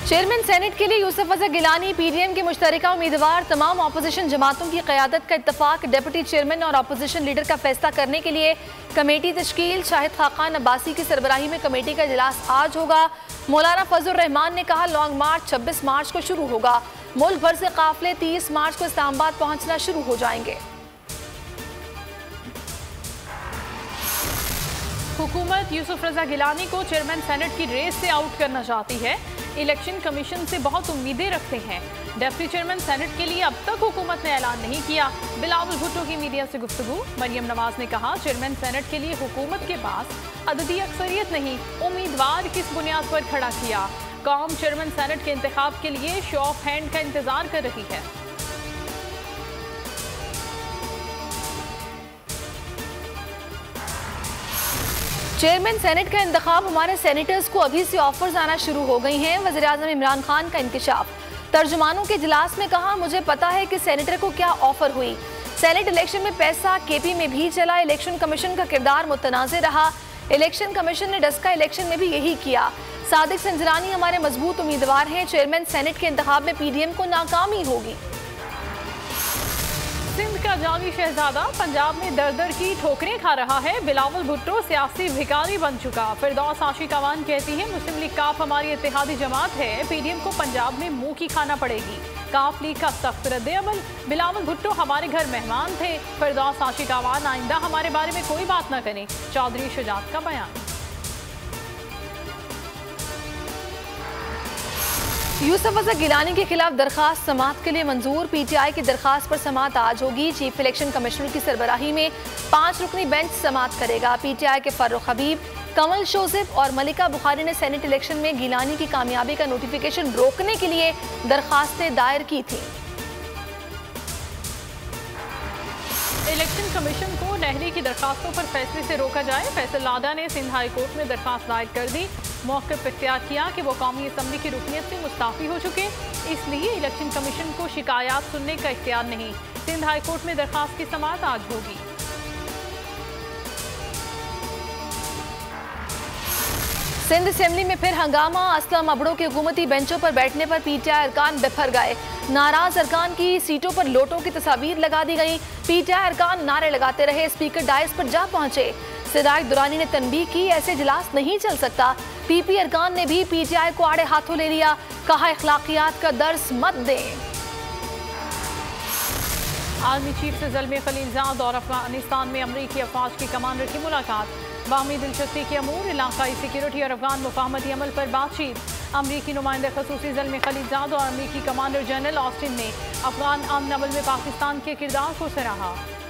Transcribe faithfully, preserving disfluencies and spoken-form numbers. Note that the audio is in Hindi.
चेयरमैन सेनेट के लिए यूसुफ अजहर गिलानी पीडीएम के मुश्तरका उम्मीदवार। तमाम अपोजिशन जमातों की क़यादत का इत्तफाक। डिप्टी चेयरमैन और अपोजिशन लीडर का फैसला करने के लिए कमेटी तश्कील। शाहिद खाकान अब्बासी की सरबराही में कमेटी का इजलास आज होगा। मौलाना फजल रहमान ने कहा लॉन्ग मार्च छब्बीस मार्च को शुरू होगा। मुल्क भर से काफिले तीस मार्च को इस्लामाबाद पहुंचना शुरू हो जाएंगे। हुकूमत यूसुफ रजा गिलानी को चेयरमैन सेनेट की रेस से आउट करना चाहती है। इलेक्शन कमीशन से बहुत उम्मीदें रखते हैं। डिप्टी चेयरमैन सेनेट के लिए अब तक हुकूमत ने ऐलान नहीं किया। बिलावल भुट्टो की मीडिया से गुफ्तगू। मरियम नवाज ने कहा चेयरमैन सेनेट के लिए हुकूमत के पास अददी अक्सरियत नहीं, उम्मीदवार किस बुनियाद पर खड़ा किया। कौम चेयरमैन सेनेट के इंतखाब के लिए शो ऑफ हैंड का इंतजार कर रही है। चेयरमैन सेनेट का इंतखाब हमारे सेनेटर्स को अभी से ऑफर्स आना शुरू हो गई हैं। वज़ीर आज़म इमरान खान का इंकशाफ। तर्जुमानों के इजलास में कहा मुझे पता है कि सेनेटर को क्या ऑफर हुई। सेनेट इलेक्शन में पैसा केपी में भी चला। इलेक्शन कमीशन का किरदार मुतनाज़ रहा। इलेक्शन कमीशन ने डस्का इलेक्शन में भी यही किया। सादिक संजरानी हमारे मजबूत उम्मीदवार हैं। चेयरमैन सेनेट के इंतखाब में पीडीएम को नाकामी होगी। सिंध का जानी शहजादा पंजाब में दर दर की ठोकरें खा रहा है। बिलावल भुट्टो सियासी भिखारी बन चुका। फिरदौस आशिक अवान कहती है मुस्लिम लीग काफ हमारी इत्तेहादी जमात है। पीडीएम को पंजाब में मुंह की खाना पड़ेगी। काफ लीग का सख्त रद्द-ए-अमल। बिलावल भुट्टो हमारे घर मेहमान थे। फिरदौस आशिक अवान आइंदा हमारे बारे में कोई बात न करें। चौधरी शुजात का बयान। यूसुफ अजहर गिलानी के खिलाफ दरखास्त समाअत के लिए मंजूर। पीटीआई की दरखास्त पर समाअत आज होगी। चीफ इलेक्शन कमिश्नर की सरबराही में पांच रुकनी बेंच समाअत करेगा। पीटीआई के फारूक हबीब, कमल शोजिब और मलिका बुखारी ने सेनेट इलेक्शन में गिलानी की कामयाबी का नोटिफिकेशन रोकने के लिए दरखास्तें दायर की थी। इलेक्शन कमीशन को नहरी की दरखास्तों पर फैसले से रोका जाए। फैसल लादा ने सिंध हाई कोर्ट में दरखास्त दायर कर दी। मौक़िफ़ इख्तियार किया कि वो कौमी असम्बली की रुकनीत से मुस्ताफ़ी हो चुके, इसलिए इलेक्शन कमीशन को शिकायत सुनने का इख्तियार नहीं। सिंध हाई कोर्ट में दरखास्त की समाअत आज होगी। सिंध असेंबली में फिर हंगामा। असलम अबड़ों के हुकूमती बेंचों पर बैठने पर पीटीआई अरकान बिफर गए। नाराज अरकान की सीटों पर लोटों की तस्वीर लगा दी गई। पीटीआई अरकान नारे लगाते रहे। स्पीकर डायस पर जा पहुंचे। सिराज दुरानी ने तनबीह की ऐसे इजलास नहीं चल सकता। पीपी अरकान ने भी पीटीआई को आड़े हाथों ले लिया। कहा इखलाकियात का दर्स मत दें। आर्मी चीफ से ज़ल्मे खलीलजाद और अफगानिस्तान में अमरीकी अफवाज की कमांडर की मुलाकात। बामी दिलचस्पी के अमूर, इलाकाई सिक्योरिटी और अफगान मुफाहमती अमल पर बातचीत। अमरीकी नुमाइंदा खसूसी ज़ल्मे खलीलजाद और अमरीकी कमांडर जनरल ऑस्टिन ने अफगान अमन अमल में पाकिस्तान के किरदार को सराहा।